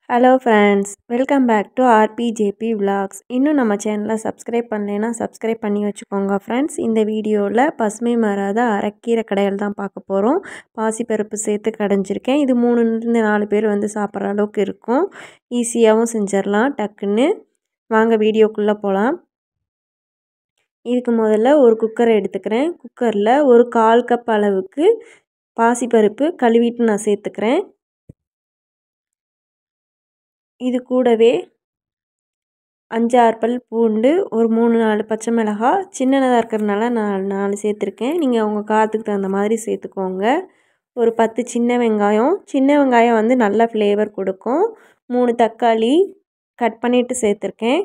Hello friends, welcome back to RPJP vlogs. இன்னும் நம்ம சேனலை சப்ஸ்கிரைப் பண்ணலைன்னா சப்ஸ்கிரைப் பண்ணி வச்சுக்கோங்க ஃப்ரெண்ட்ஸ். இந்த வீடியோவில் பசுமை மாறாத அரைக்கீரை கடையல் தான் பார்க்க போகிறோம். பாசிப்பருப்பு சேர்த்து கடைஞ்சிருக்கேன். இது 3-4 பேர் வந்து சாப்பிட்ற அளவுக்கு இருக்கும். ஈஸியாகவும் செஞ்சிடலாம் டக்குன்னு. வாங்க வீடியோக்குள்ளே போகலாம். இதுக்கு முதல்ல ஒரு குக்கரை எடுத்துக்கிறேன். குக்கரில் ஒரு 1/4 கப் அளவுக்கு பாசிப்பருப்பு கழுவிட்டு நான் சேர்த்துக்கிறேன். இது கூடவே 5-6 பல் பூண்டு, ஒரு 3-4 பச்சை மிளகாய், சின்னதாக இருக்கிறதுனால நான் 4 சேர்த்துருக்கேன். நீங்கள் உங்கள் காரத்துக்கு தகுந்த மாதிரி சேர்த்துக்கோங்க. ஒரு 10 சின்ன வெங்காயம் வந்து நல்ல ஃப்ளேவர் கொடுக்கும். 3 தக்காளி கட் பண்ணிவிட்டு சேர்த்துருக்கேன்.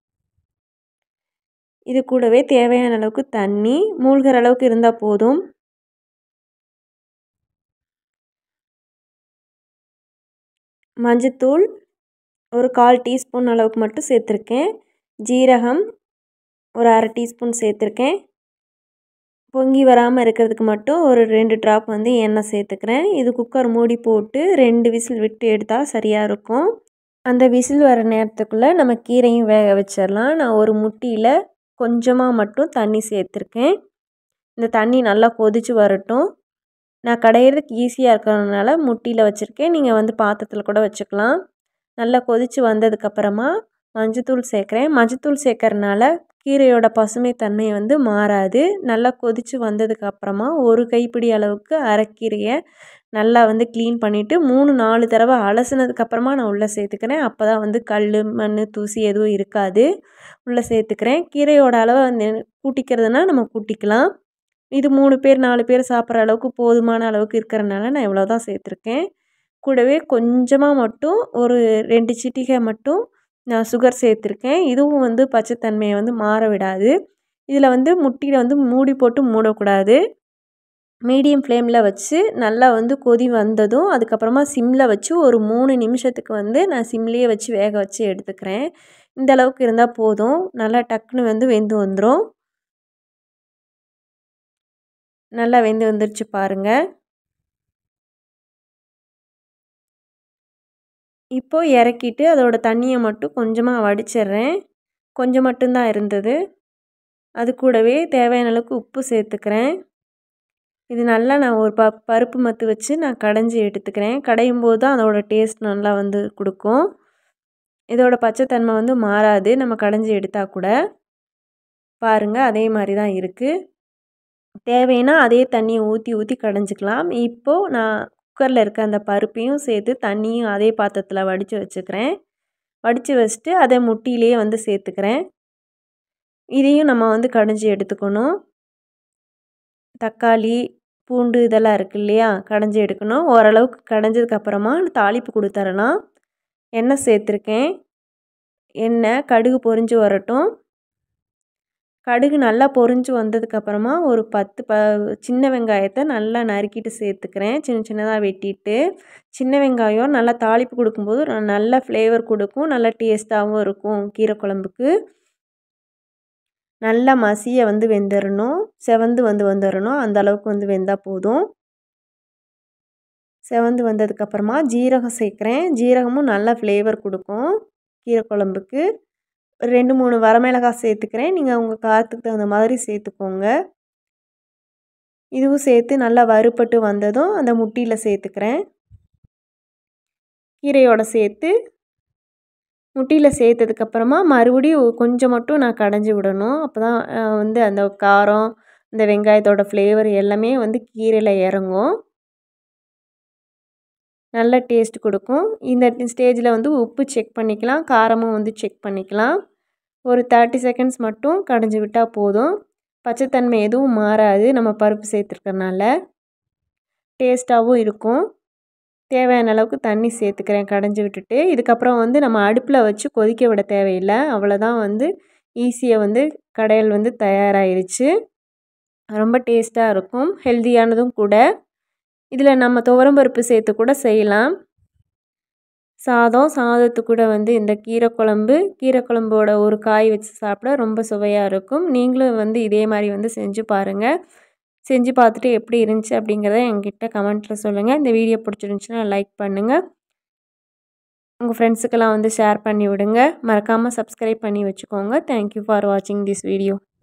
இது கூடவே தேவையான அளவுக்கு தண்ணி, மூழ்கிற அளவுக்கு இருந்தால் போதும். மஞ்சத்தூள் ஒரு 1/4 டீஸ்பூன் அளவுக்கு மட்டும் சேர்த்துருக்கேன். ஜீரகம் ஒரு 1/2 டீஸ்பூன் சேர்த்துருக்கேன். பொங்கி வராமல் இருக்கிறதுக்கு மட்டும் ஒரு 2 ட்ராப் வந்து எண்ணெய் சேர்த்துக்கிறேன். இது குக்கர் மூடி போட்டு 2 விசில் விட்டு எடுத்தால் சரியாக இருக்கும். அந்த விசில் வர நேரத்துக்குள்ளே நம்ம கீரையும் வேக வச்சிடலாம். நான் ஒரு முட்டியில் கொஞ்சமாக மட்டும் தண்ணி சேர்த்துருக்கேன். இந்த தண்ணி நல்லா கொதித்து வரட்டும். நான் கடையிறதுக்கு ஈஸியாக இருக்கிறதுனால முட்டியில் வச்சுருக்கேன். நீங்கள் வந்து பாத்திரத்தில் கூட வச்சுக்கலாம். நல்லா கொதித்து வந்ததுக்கப்புறமா மஞ்சத்தூள் சேர்க்குறேன். மஞ்சத்தூள் சேர்க்கறனால கீரையோட பசுமை தன்மை வந்து மாறாது. நல்லா கொதித்து வந்ததுக்கப்புறமா ஒரு கைப்பிடி அளவுக்கு அரைக்கீரையை நல்லா வந்து க்ளீன் பண்ணிவிட்டு 3-4 தடவை அலசினதுக்கப்புறமா நான் உள்ளே சேர்த்துக்கிறேன். அப்போ தான் வந்து கல், மண், தூசி எதுவும் இருக்காது. உள்ளே சேர்த்துக்கிறேன். கீரையோட அளவை வந்து கூட்டிக்கிறதுனா நம்ம கூட்டிக்கலாம். இது 3 பேர் 4 பேர் சாப்பிட்ற அளவுக்கு போதுமான அளவுக்கு இருக்கிறனால நான் இவ்வளோ தான் சேர்த்துருக்கேன். கூடவே கொஞ்சமாக மட்டும் ஒரு 2 சிட்டிகை மட்டும் நான் சுகர் சேர்த்துருக்கேன். இதுவும் வந்து பச்சைத்தன்மையை வந்து மாற விடாது. இதில் வந்து முட்டியில் வந்து மூடி போட்டு மூடக்கூடாது. மீடியம் ஃப்ளேமில் வச்சு நல்லா வந்து கொதி வந்ததும் அதுக்கப்புறமா சிம்மில் வச்சு ஒரு 3 நிமிஷத்துக்கு வந்து நான் சிம்லேயே வச்சு வேக வச்சு எடுத்துக்கிறேன். இந்த அளவுக்கு இருந்தால் போதும். நல்லா டக்குன்னு வந்து வெந்து வந்துடும். நல்லா வெந்து வந்துருச்சு பாருங்கள். இப்போது இறக்கிட்டு அதோட தண்ணியை மட்டும் கொஞ்சமாக வடிச்சிடுறேன். கொஞ்சம் மட்டும்தான் இருந்தது. அது கூடவே தேவையான அளவுக்கு உப்பு சேர்த்துக்கிறேன். இது நல்லா நான் ஒரு பருப்பு மத்து வச்சு நான் கடைஞ்சி எடுத்துக்கிறேன். கடையும் போது தான் அதோட டேஸ்ட் நல்லா வந்து கொடுக்கும். இதோட பச்சைத்தன்மை வந்து மாறாது நம்ம கடைஞ்சி எடுத்தால் கூட. பாருங்கள், அதே மாதிரி தான் இருக்குது. தேவைன்னா அதே தண்ணியை ஊற்றி கடைஞ்சிக்கலாம். இப்போது நான் குக்கரில் இருக்க அந்த பருப்பையும் சேர்த்து தண்ணியும் அதே பாத்திரத்தில் வடித்து வச்சுக்கிறேன். வடித்து வச்சுட்டு அதை முட்டியிலேயே வந்து சேர்த்துக்கிறேன். இதையும் நம்ம வந்து கடைஞ்சி எடுத்துக்கணும். தக்காளி, பூண்டு இதெல்லாம் இருக்குது இல்லையா, கடைஞ்சி எடுக்கணும். ஓரளவுக்கு கடைஞ்சதுக்கப்புறமா தாளிப்பு கொடுத்துடலாம். எண்ணெய் சேர்த்துருக்கேன். எண்ணெய் கடுகு பொரிஞ்சு வரட்டும். கடுகு நல்லா பொரிஞ்சு வந்ததுக்கப்புறமா ஒரு 10 சின்ன வெங்காயத்தை நல்லா நறுக்கிட்டு சேர்த்துக்கிறேன். சின்னதாக வெட்டிட்டு. சின்ன வெங்காயம் நல்லா தாளிப்பு கொடுக்கும்போது நல்ல ஃப்ளேவர் கொடுக்கும். நல்லா டேஸ்ட்டாகவும் இருக்கும் கீரை குழம்புக்கு. நல்லா மசிய வந்து வெந்துடணும். செவந்து வந்துடணும். அந்த அளவுக்கு வந்து வெந்தால் போதும். செவந்து வந்ததுக்கப்புறமா ஜீரகம் சேர்க்குறேன். ஜீரகமும் நல்லா ஃப்ளேவர் கொடுக்கும் கீரை குழம்புக்கு. 2-3 வரமிளகாய் சேர்த்துக்கிறேன். நீங்கள் உங்கள் காரத்துக்கு தகுந்த மாதிரி சேர்த்துக்கோங்க. இதுவும் சேர்த்து நல்லா வறுபட்டு வந்ததும் அந்த முட்டியில் சேர்த்துக்கிறேன். கீரையோடு சேர்த்து முட்டியில் சேர்த்ததுக்கப்புறமா மறுபடியும் கொஞ்சம் மட்டும் நான் கடைஞ்சி விடணும். அப்போ தான் வந்து அந்த காரம், இந்த வெங்காயத்தோட ஃப்ளேவர் எல்லாமே வந்து கீரையில் இறங்கும். நல்ல டேஸ்ட் கொடுக்கும். இந்த ஸ்டேஜில் வந்து உப்பு செக் பண்ணிக்கலாம். காரமும் வந்து செக் பண்ணிக்கலாம். ஒரு 30 செகண்ட்ஸ் மட்டும் கடைஞ்சி விட்டால் போதும். பச்சைத்தன்மை எதுவும் மாறாது. நம்ம பருப்பு சேர்த்துருக்கறனால டேஸ்ட்டாகவும் இருக்கும். தேவையான அளவுக்கு தண்ணி சேர்த்துக்கிறேன் கடைஞ்சி விட்டுட்டு. இதுக்கப்புறம் வந்து நம்ம அடுப்பில் வச்சு கொதிக்க விட தேவையில்லை. அவ்வளோதான், வந்து ஈஸியாக வந்து கடையல் வந்து தயாராகிடுச்சு. ரொம்ப டேஸ்ட்டாக இருக்கும். ஹெல்தியானதும் கூட. இதில் நம்ம துவரம்பருப்பு சேர்த்து கூட செய்யலாம். சாதத்து கூட வந்து இந்த கீரை குழம்போட ஒரு காய் வச்சு சாப்பிட ரொம்ப சுவையாக இருக்கும். நீங்களும் வந்து இதே மாதிரி வந்து செஞ்சு பாருங்கள். செஞ்சு பார்த்துட்டு எப்படி இருந்துச்சு அப்படிங்கிறத என்கிட்ட கமெண்ட்டில் சொல்லுங்கள். இந்த வீடியோ பிடிச்சிருந்துச்சுன்னா லைக் பண்ணுங்கள். உங்கள் ஃப்ரெண்ட்ஸுக்கெல்லாம் வந்து ஷேர் பண்ணி விடுங்க. மறக்காமல் சப்ஸ்கிரைப் பண்ணி வச்சுக்கோங்க. தேங்க்யூ ஃபார் வாட்சிங் திஸ் வீடியோ.